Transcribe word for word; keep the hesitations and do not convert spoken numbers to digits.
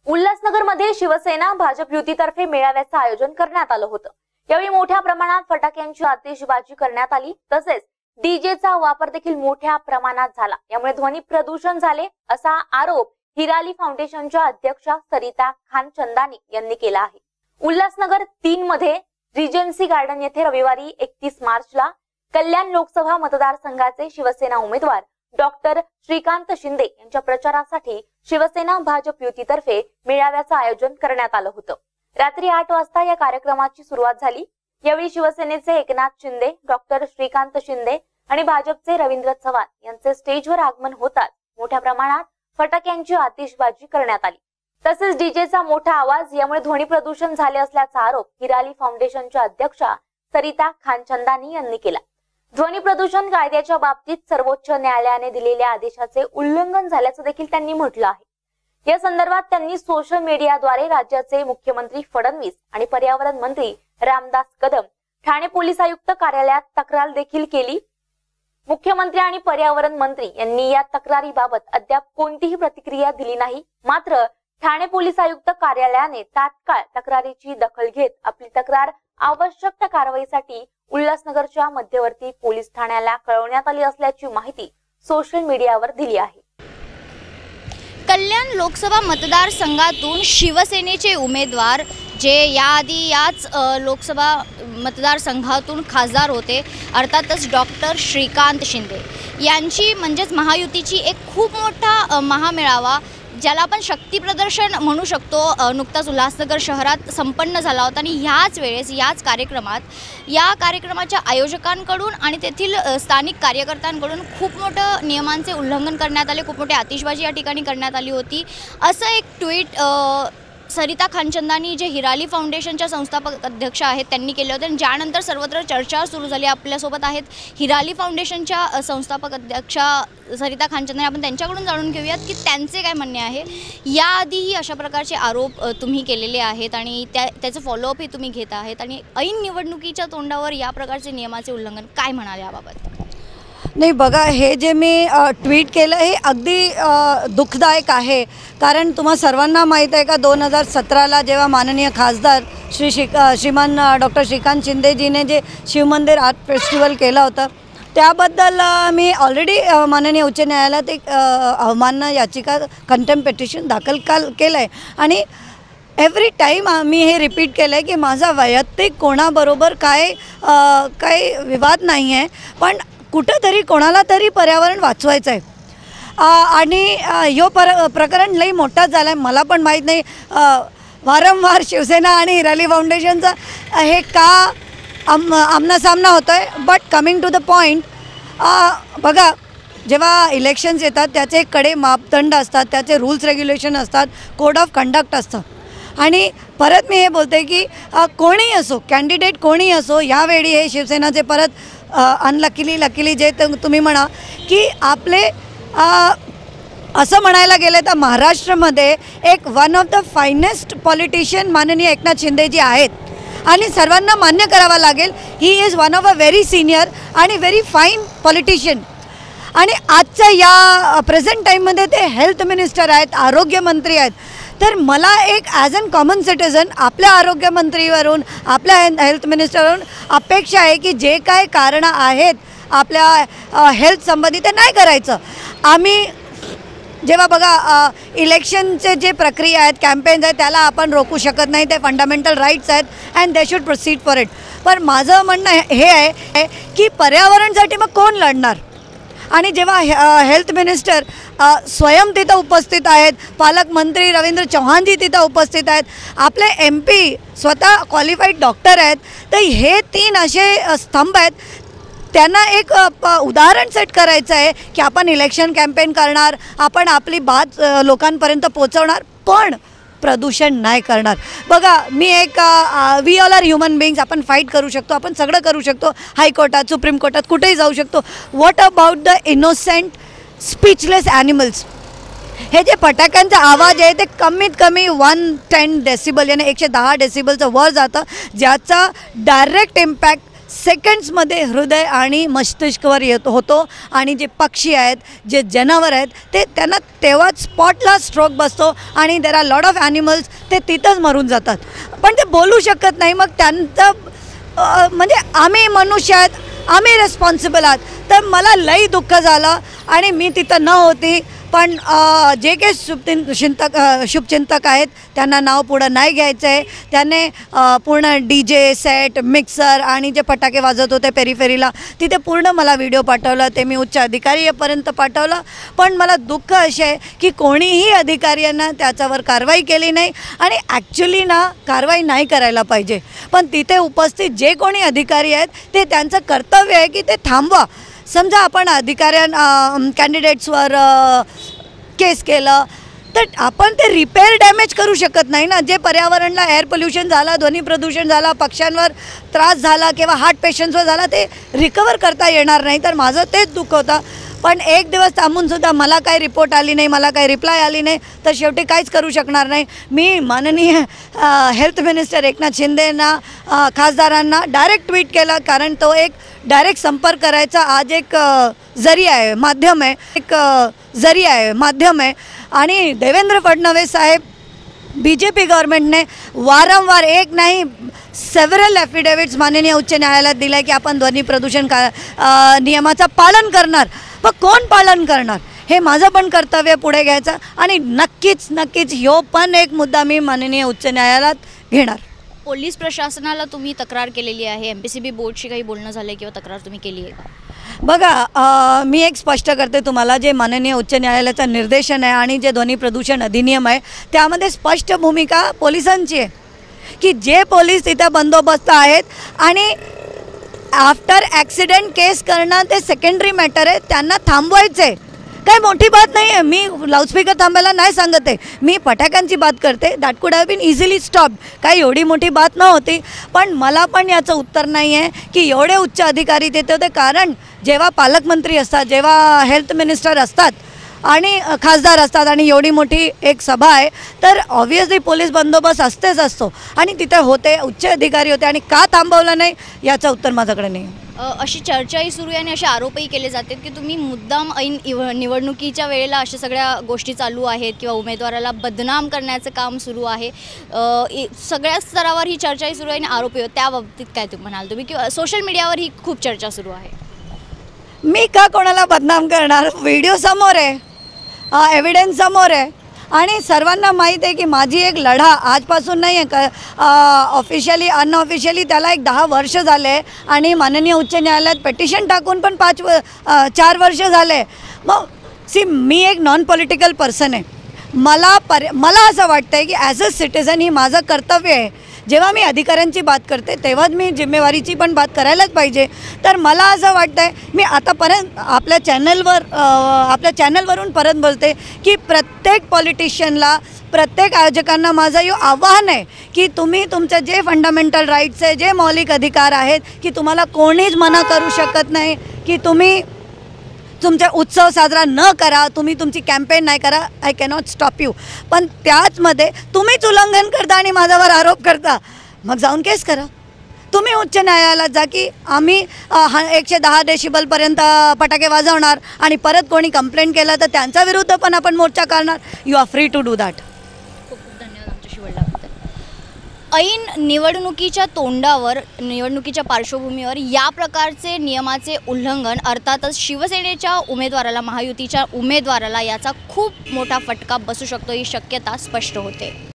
उल्हासनगरमध्ये शिवसेना भाजप युतीतर्फे मेळाव्याचं आयोजन करण्यात आलं होतं। यावेळी मोठ्या प्रमाणात फटाक्यांची आतिषबाजी करण्यात आली, तसेच डीजेचा वापर देखील मोठ्या प्रमाणात झाला। यामुळे ध्वनी प्रदूषण झाले असा आरोप हिराली फाउंडेशनच्या अध्यक्षा सरिता खानचंदानी यांनी केला आहे। उल्हासनगर तीन मध्ये रिजन्सी गार्डन येथे रविवारी एकतीस मार्चला कल्याण लोकसभा मतदारसंघाचे शिवसेना उमेदवार डॉक्टर श्रीकांत शिंदे यांच्या प्रचारासाठी शिवसेना भाजप युतीतर्फे मेळाव्याचं आयोजन करण्यात आलं होतं। रात्री आठ वाजता या कार्यक्रमाची सुरुवात झाली। यावेळी शिवसेनेचे एकनाथ शिंदे, डॉक्टर श्रीकांत शिंदे आणि भाजपचे रवींद्र चव्हाण यांचे स्टेजवर आगमन होताच मोठ्या प्रमाणात फटाक्यांची आतिषबाजी करण्यात आली, तसेच डीजेचा मोठा आवाज यामुळे ध्वनी प्रदूषण झाले असल्याचा आरोप हिराली फाउंडेशनच्या अध्यक्षा सरिता खानचंदानी यांनी केला। ध्वनी प्रदूषण कायद्याच्या बाबतीत सर्वोच्च न्यायालयाने दिलेल्या आदेशाचे उल्लंघन झाल्याचं देखील त्यांनी म्हटलं आहे। या संदर्भात त्यांनी सोशल मीडियाद्वारे राज्याचे मुख्यमंत्री फडणवीस आणि पर्यावरण मंत्री रामदास कदम, ठाणे पोलीस आयुक्त कार्यालयात तक्रार देखील केली। मुख्यमंत्री आणि पर्यावरण मंत्री यांनी या तक्रारीबाबत अद्याप कोणतीही प्रतिक्रिया दिली नाही। मात्र ठाणे पोलीस आयुक्त कार्यालयाने तात्काळ तक्रारीची दखल घेत आपली तक्रार आवश्यक त्या कारवाईसाठी उल्हासनगरच्या मध्यवर्ती पोलीस ठाण्याला कळवण्यात आली असल्याची माहिती सोशल मीडियावर दिली आहे। कल्याण लोकसभा मतदारसंघातून शिवसेनेचे उमेदवार जे याआधी याच लोकसभा मतदारसंघातून खासदार होते, अर्थातच डॉक्टर श्रीकांत शिंदे यांची म्हणजेच महायुतीची एक खूप मोठा महामेळावा, ज्याला आपण शक्ती प्रदर्शन म्हणू शकतो, नुकताच उल्हासनगर शहरात संपन्न झाला होता। आणि ह्याच वेळेस याच कार्यक्रमात या कार्यक्रमाच्या आयोजकांकडून आणि तेथील स्थानिक कार्यकर्त्यांकडून खूप मोठं नियमांचे उल्लंघन करण्यात आले, खूप मोठी आतिषबाजी या ठिकाणी करण्यात आली होती, असं एक ट्विट सरिता खानचंदानी जे हिराली फाउंडेशनच्या संस्थापक अध्यक्ष आहेत त्यांनी केले होते। आणि ज्यानंतर सर्वत्र चर्चा सुरू झाली। आपल्यासोबत आहेत हिराली फाउंडेशनच्या संस्थापक अध्यक्षा सरिता खानचंदानी, आपण त्यांच्याकडून जाणून घेऊयात की त्यांचे काय म्हणणे आहे। याआधीही अशा प्रकारचे आरोप तुम्ही केलेले आहेत आणि त्या त्याचं फॉलोअपही तुम्ही घेत आहेत आणि ऐन निवडणुकीच्या तोंडावर या प्रकारचे नियमाचे उल्लंघन, काय म्हणाले याबाबत? नाही बघा, हे जे मी ट्विट केलं हे अगदी दुःखदायक आहे, कारण तुम्हा सर्वांना माहीत आहे का दोन हजार सतराला जेव्हा माननीय खासदार श्री शिक श्रीमान डॉक्टर श्रीकांत शिंदेजीने जे शिवमंदिर आर्ट फेस्टिवल केलं होतं, त्याबद्दल मी ऑलरेडी माननीय उच्च न्यायालयात एक अवमानना याचिका कंटेम्प्ट पिटिशन दाखल काल केलं आहे। आणि एव्हरी टाईम मी हे रिपीट केलं आहे की माझा वैयक्तिक कोणाबरोबर काय काही विवाद नाही आहे, पण कुठंतरी कोणाला तरी पर्यावरण वाचवायचं आहे। आणि ह्यो पर प्रकरण लई मोठाच झाला आहे। मला पण माहीत नाही वारंवार शिवसेना आणि हिराली फाउंडेशनचा हे का आम आमनासामना होतो आहे। But coming to the point, बघा जेव्हा इलेक्शन्स येतात त्याचे कडे मापदंड असतात, त्याचे रूल्स रेग्युलेशन असतात, कोड ऑफ कंडक्ट असतं। आणि परत मी हे बोलते की कोणीही असो, कॅन्डिडेट कोणीही असो, यावेळी हे शिवसेनाचे परत अनलकीली लकीली जे तुम्ही म्हणा की आपले असं म्हणायला गेलं तर महाराष्ट्रामध्ये एक one of the finest politician माननीय एकनाथ शिंदेजी आहेत आणि सर्वांना मान्य करावं लागेल, he is one of a very senior आणि व्हेरी फाईन पॉलिटिशियन। आणि आजच्या या प्रेझेंट टाईममध्ये ते हेल्थ मिनिस्टर आहेत, आरोग्यमंत्री आहेत। तर मला एक ॲज अन कॉमन सिटिझन आपल्या आरोग्यमंत्रीवरून, आपल्या हेल्थ मिनिस्टरवरून अपेक्षा आहे की जे काय कारणं आहेत आपल्या हेल्थ संबंधी ते नाही करायचं। आम्ही जेव्हा बघा इलेक्शनचे जे प्रक्रिया आहेत, कॅम्पेन्स आहेत, त्याला आपण रोखू शकत नाही, ते फंडामेंटल राईट्स आहेत and they should proceed for it. पण माझं म्हणणं हे आहे की पर्यावरणासाठी मग कोण लढणार? आणि जेव्हा हेल्थ मिनिस्टर स्वयं तिथं उपस्थित आहेत, पालकमंत्री रवींद्र चव्हाणजी तिथं उपस्थित आहेत, आपले एम पी स्वतः क्वालिफाईड डॉक्टर आहेत, तर हे तीन असे स्तंभ आहेत, त्यांना एक उदाहरण सेट करायचं आहे की आपण इलेक्शन कॅम्पेन करणार, आपण आपली बात लोकांपर्यंत पोचवणार, पण प्रदूषण नाही करणार। बघा, मी एक we all are human beings, आपण फाईट करू शकतो, आपण सगळं करू शकतो, हायकोर्टात, सुप्रीम कोर्टात, कुठेही जाऊ शकतो। What about the innocent speechless animals? हे जे फटाक्यांचा आवाज आहे ते कमीत कमी वन टेन डेसिबल याने एकशे दहा डेसिबलचं वर जातं, ज्याचा डायरेक्ट इम्पॅक्ट सेकंड्समध्ये हृदय आणि मस्तिष्कवर येत होतो आणि जे पक्षी आहेत, जे जनावर आहेत, ते त्यांना तेव्हाच स्पॉटला स्ट्रोक बसतो आणि there are lot of animals ते तिथंच मरून जातात. पण ते बोलू शकत नाही. मग त्यांचं म्हणजे आम्ही मनुष्य आहेत, आम्ही रेस्पॉन्सिबल आहात. तर मला लई दुःख झालं आणि मी तिथं न होती. पण जे काही शुभचिं चिंतक शुभचिंतक आहेत त्यांना नाव पुढं नाही घ्यायचं आहे. त्याने पूर्ण डी जे सेट मिक्सर आणि जे फटाके वाजत होते पेरीफेरीला तिथे पूर्ण मला व्हिडिओ पाठवला. ते मी उच्च अधिकाऱ्यापर्यंत पाठवलं. पण मला दुःख असे आहे की कोणीही अधिकाऱ्यांना त्याच्यावर कारवाई केली नाही आणि ॲक्च्युली ना कारवाई नाही करायला पाहिजे. पण तिथे उपस्थित जे कोणी अधिकारी आहेत ते त्यांचं कर्तव्य आहे की ते थांबवा. समजा आपण अधिकाऱ्यां कॅन्डिडेट्सवर केस केलं तर आपण ते रिपेअर डॅमेज करू शकत नाही ना. जे पर्यावरणाला एअर पोल्युशन झाला, ध्वनी प्रदूषण झाला, पक्ष्यांवर त्रास झाला किंवा हार्ट पेशंट्सवर झाला ते रिकवर करता येणार नाही. तर माझं तेच दुःख होतं. पण एक दिवस थांबूनसुद्धा मला काही रिपोर्ट आली नाही, मला काही रिप्लाय आली नाही, तर शेवटी काहीच करू शकणार नाही. मी माननीय हेल्थ मिनिस्टर एकनाथ शिंदेंना खासदारांना डायरेक्ट ट्विट केलं. कारण तो एक डायरेक्ट संपर्क करायचा आज एक जरिया आहे, माध्यम आहे, एक जरिया आहे, माध्यम आहे. आणि देवेंद्र फडणवीस साहेब बी जे पी गव्हर्नमेंटने वारंवार एक नाही सेव्हरल ॲफिडेविट्स माननीय उच्च न्यायालयात दिलं आहे की आपण ध्वनी प्रदूषण का नियमाचं पालन करणार. पण कोण पालन करणार हे माझं पण कर्तव्य पुढे घ्यायचं. आणि नक्कीच नक्कीच ह्यो पण एक मुद्दा मी माननीय उच्च न्यायालयात घेणार. पोलीस प्रशासनाला तुम्ही तक्रार केलेली आहे, एम पी सी बी बोर्डशी काही बोलणं झालं आहे किंवा तक्रार तुम्ही केली आहे का? बघा, मी एक स्पष्ट करते तुम्हाला. जे माननीय उच्च न्यायालयाचं निर्देशन आहे आणि जे ध्वनी प्रदूषण अधिनियम आहे त्यामध्ये स्पष्ट भूमिका पोलिसांची आहे की जे पोलीस तिथे बंदोबस्त आहेत आणि आफ्टर ॲक्सिडेंट केस करणं ते सेकंडरी मॅटर आहे, त्यांना थांबवायचं आहे. काही मोठी बात नाही आहे. मी लाऊडस्पीकर थांबायला नाही सांगत आहे, मी फटाक्यांची बात करते. दॅट कुड हॅव बीन इझिली स्टॉप. काही एवढी मोठी बात नव्हती. पण मला पण याचं उत्तर नाही आहे की एवढे उच्च अधिकारी तिथे होते. कारण जेव्हा पालकमंत्री असतात, जेव्हा हेल्थ मिनिस्टर असतात आणि खासदार असतात आणि एवढी मोठी एक सभा आहे तर ऑब्व्हियसली पोलीस बंदोबस्त असतेच असतो. आणि तिथे होते, उच्च अधिकारी होते आणि का थांबवलं नाही याचं उत्तर माझ्याकडे नाही. अशी चर्चाही सुरू आहे आणि असे आरोपही केले जातात की तुम्ही मुद्दाम ऐन निवडणुकीच्या वेळेला अशा सगळ्या गोष्टी चालू आहेत किंवा उमेदवाराला बदनाम करण्याचं काम सुरू आहे. सगळ्या स्तरावर ही चर्चाही सुरू आहे आणि आरोपी होत. त्या बाबतीत काय तुम्ही म्हणाल तुम्ही किंवा सोशल मीडियावर ही खूप चर्चा सुरू आहे? मी का कोणाला बदनाम करणार? व्हिडिओ समोर आहे, एव्हिडन्स समोर आहे आणि सर्वांना माहीत आहे की माझी एक लढा आजपासून नाही आहे का. ऑफिशियली अनऑफिशियली त्याला एक दहा वर्ष झाले आणि माननीय उच्च न्यायालयात पेटिशन टाकून पण पाच व चार वर्ष झाले. मग सी मी एक नॉन पॉलिटिकल पर्सन आहे. मला पर मला असं वाटतं आहे की ॲज अ सिटिझन ही माझं कर्तव्य आहे. जेव्हा मी अधिकाऱ्यांची बात करते तेव्हाच मी जिम्मेवारीची पण बात करायलाच पाहिजे. तर मला असं वाटतं आहे, मी आतापर्यंत आपल्या चॅनलवर आपल्या चॅनलवरून परत बोलते की प्रत्येक पॉलिटिशियनला, प्रत्येक आयोजकांना माझं हे आव्हान आहे की तुम्ही तुमचे जे फंडामेंटल राईट्स आहे, जे मौलिक अधिकार आहेत की तुम्हाला कोणीच मना करू शकत नाही की तुम्ही तुमचा उत्सव साजरा न करा, तुम्ही तुमची कॅम्पेन नाही करा. I cannot stop you. पण त्याचमध्ये तुम्हीच उल्लंघन करता आणि माझ्यावर आरोप करता, मग जाऊन केस करा. तुम्ही उच्च न्यायालयात जा की आम्ही हा एकशे दहा डेसिबलपर्यंत फटाके वाजवणार आणि परत कोणी कंप्लेंट केलं तर त्यांच्या विरुद्ध पण आपण मोर्चा काढणार. You are free to do that. खूप खूप धन्यवाद आमच्याशी बोलल्याबद्दल. ऐन निवडणुकीच्या तोंडावर, निवडणुकीच्या पार्श्वभूमीवर या प्रकारचे नियमाचे उल्लंघन, अर्थातच शिवसेनेच्या उमेदवाराला, महायुतीच्या उमेदवाराला याचा खूप मोठा फटका बसू शकतो ही शक्यता स्पष्ट होते.